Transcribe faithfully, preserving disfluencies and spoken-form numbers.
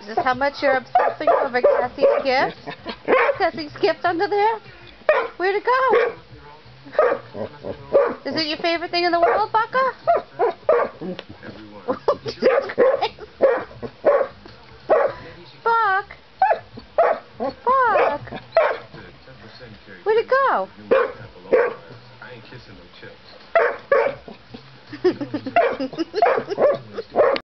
this how much you're obsessing over Cassie's gift? Cassie's gift under there? Where'd it go? Is it your favorite thing in the world, Bucka? Buck! Buck! Where'd it go? I ain't kissing no chips.